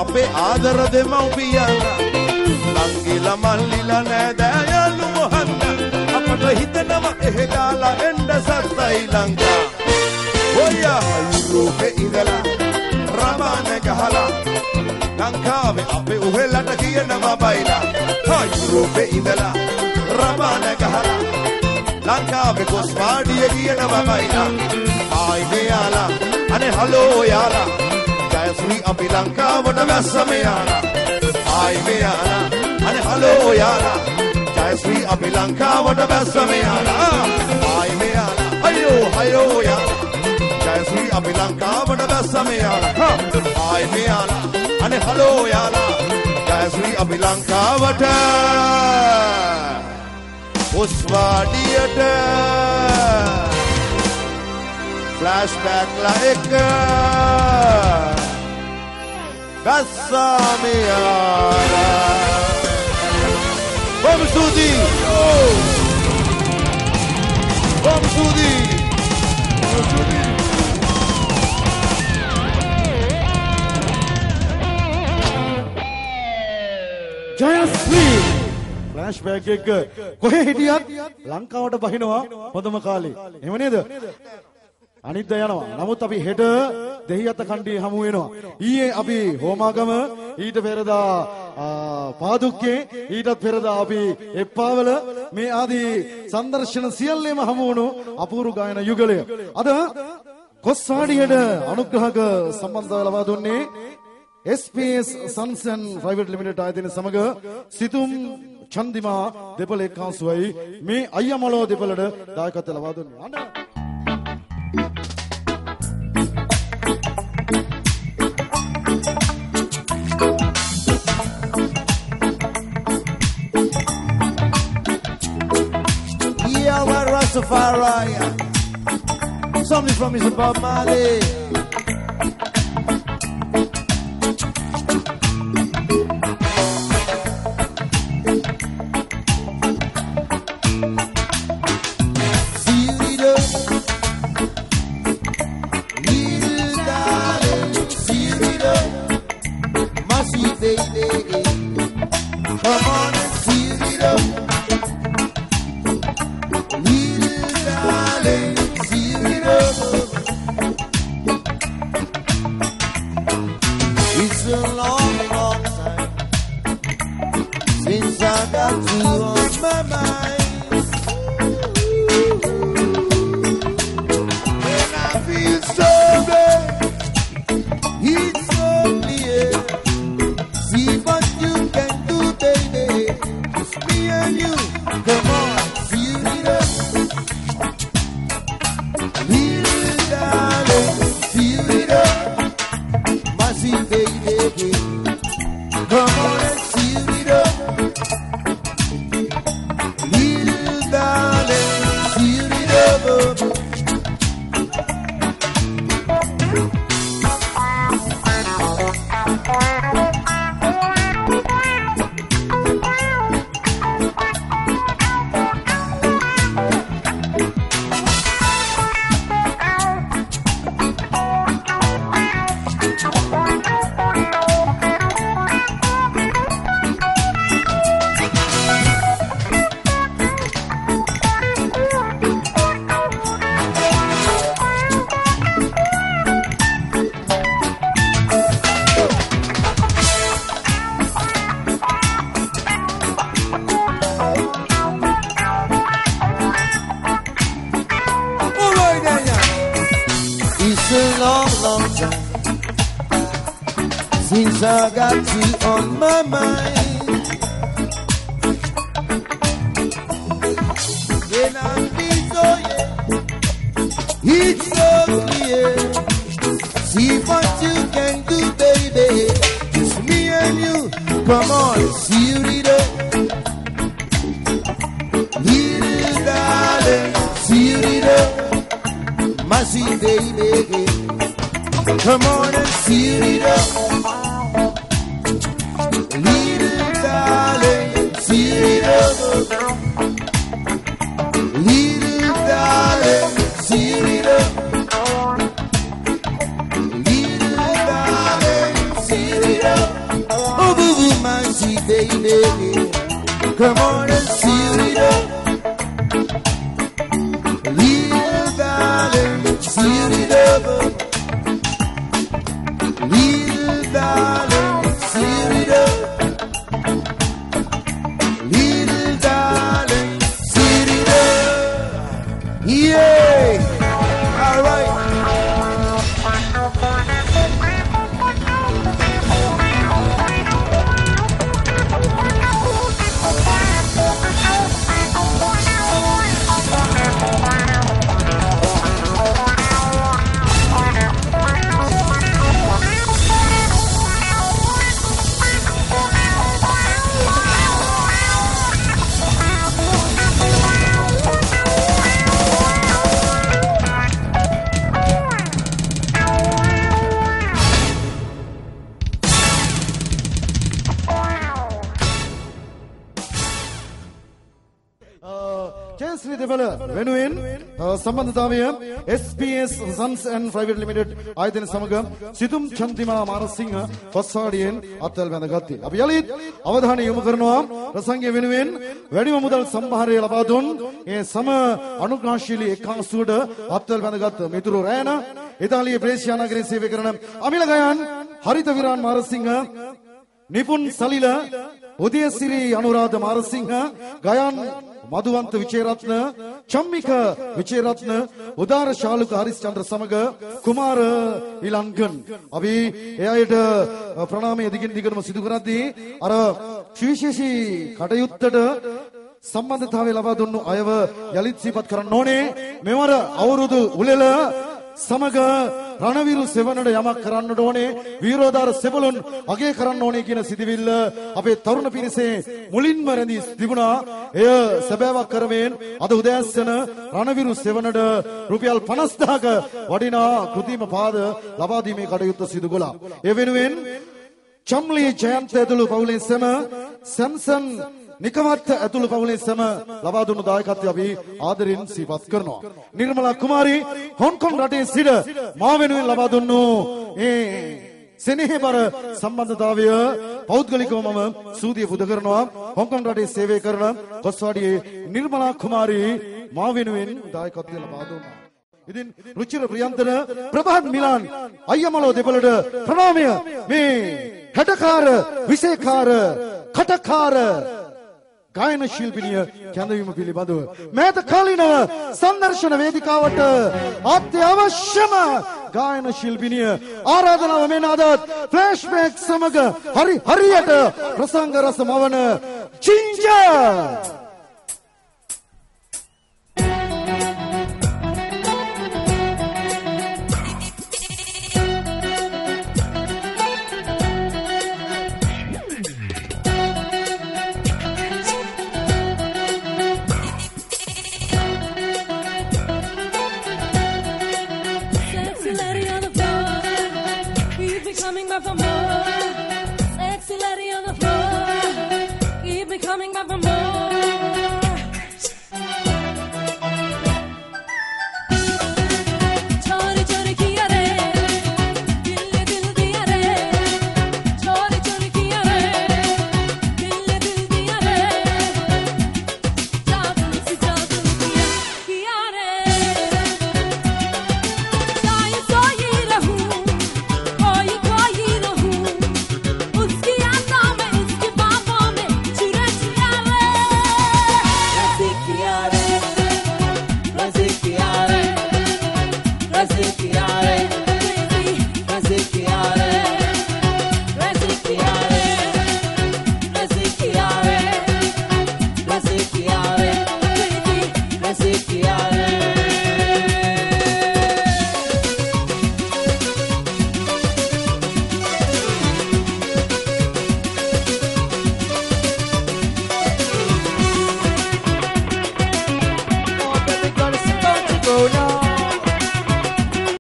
අපේ ආදර දෙමව්පියන් ලංගිලා මල්ලිලා නෑදෑයලු මොහන්න අපට හිතනවා එහෙ ගාලා එන්න සත්යි ලංකා ඔයා යුරෝපේ ඉඳලා රබාන ගහලා ලංකාවේ අපේ උහෙලට කියනවා බයිලා හා යුරෝපේ ඉඳලා රබාන ගහලා ලංකාවේ ගොස් වාඩිය කියනවා බයිලා ආයි මෙයාලා අනේ හලෝ යාලා ජයශ්‍රී අපි ලංකාවට වැස්සම යාලා ආයි මෙයාලා අනේ හලෝ යාලා ජයශ්‍රී අපි ලංකාවට වැස්සම යාලා ආයි මෙයාලා අයෝ යාලා ජයශ්‍රී අපි ලංකාවට වැස්සම යාලා ආයි මෙයාලා අනේ හලෝ යාලා ජයශ්‍රී අපි ලංකාවට ඔස්වාඩියට flashback like වැස්සම යාලා Vamos Sudi! Vamos Sudi! Vamos Sudi! Jayashree! Flashback එක කොහේ හිටියත් ලංකාවට බහිනවා හොඳම කාලේ. එහෙම නේද? අනිද්දා යනවා. නමුත් අපි හෙට දෙහිඅත්ත කණ්ඩියේ හමු වෙනවා. ඊයේ අපි හෝමාගම ඊට පෙරදා පාදුක්කේ ඊටත් පෙරදා අපි එප්පාවල මේ ආදී සංදර්ශන සියල්ලම හමු වුණු අපූර්ව ගායන යුගලය. අද කොස්සාඩියට අනුග්‍රහක සම්බන්ධව ලබා දුන්නේ SPS Sons and Private Limited ආයතනය සමග සිතුම් චන්දිමා දෙපළ එක්කාසුවයි මේ අයියමලෝ දෙපළට දායකත්වය ලබා දුන්නේ. Rastafari, something from Mr. Bob Marley. Since I got you on my mind, when I feel so yeah, it's so clear. See what you can do, baby. Just me and you. Come on, see you later, little darling. See you later, my sweet baby. Come on and see you later. Little darling, see it up. Little darling, see it up. me, baby. Come on and seal it up. Little darling, seal it up. Little darling, seal it up. Little darling, seal it up. Yeah, all right. Jayasri දෙවල වෙනුවෙන් සම්බන්ධතාවය SPS Sons and Private Limited ආයතන සමග සිතුම් චන්දිමා මානසිංහ පස්සාඩියෙන් අත්වැල් බැඳගත්තේ. අපි යලිත් අවධානය යොමු කරනවා ප්‍රසංගය වෙනුවෙන් වැඩිම මුදල් සම්භාරය ලබා දුන් ඒ සම අනුග්‍රහශීලී එක්කාසුවට අත්වැල් බැඳගත් මිතුරු රෑන ඉතාලියේ ප්‍රේෂියා නගරයේ සේවය කරන අමිල ගයන් හරිත විරාන් මානසිංහ නිපුන් සලිල උදයසිරි අනුරාධ මානසිංහ ගයන් මధుවන්ත විචේරත්න චම්මික විචේරත්න උදාර ශාලුක හරිස්චන්ද්‍ර සමග කුමාර ඉලංගන් අපි එයාට ප්‍රණාමය දිගින් දිගටම සිදු කරද්දී අර විශේෂී කටයුත්තට සම්බන්ධතාවය ලබා දුන්නු අයව යලිත් සිහිපත් කරන්න ඕනේ. මෙවර අවුරුදු උළෙල සමග රණවිරු සෙවණට යමක් කරන්නට ඕනේ, වීරෝදාර සෙබළුන් අගය කරන්න ඕනේ කියන සිතිවිල්ල අපේ තරුණ පිරිසේ මුලින්ම රැඳී තිබුණා. එය සැබෑවක් කරමින් අද උදෑසන රණවිරු සෙවණට රුපියල් 50000ක වටිනා කෘතිම පාද ලබා දීමේ කටයුත්ත සිදු කළා. ඒ වෙනුවෙන් චම්ලි ජයන්ත ඇතුළු පවුලේ සම සැම්සන් නිකමත් ඇතුළු පවුලේ සම ලබා දුන්නු දායකත්වය අපි ආදරෙන් සිහිපත් කරනවා. නිර්මලා කුමාරී හොංකොං රටේ සිට මා වෙනුවෙන් ලබා දුන්නු ඒ සෙනෙහබර සම්බන්ධතාවය පෞද්ගලිකව මම සූදිය පුද කරනවා. හොංකොං රටේ සේවය කරන කොස්වාඩියේ නිර්මලා කුමාරී මා වෙනුවෙන් දායකත්වය ලබා දුන්නා. ඉතින් රුචිර ප්‍රියන්තන ප්‍රභාත් මිලාන් අයියමලෝ දෙපළට ප්‍රණාමය. මේ හැටකාර විශේෂකාර කටකාර ගායන ශිල්පිනිය කැඳවීම පිළිබඳව මෑත කාලීනව සංදර්ශන වේදිකාවට අත්‍යවශ්‍යම ගායන ශිල්පිනිය ආරාධනාව මෙන්න අදත් ෆ්ලෑෂ්බැක් සමග හරියට ප්‍රසංග රස මවන චින්ජර්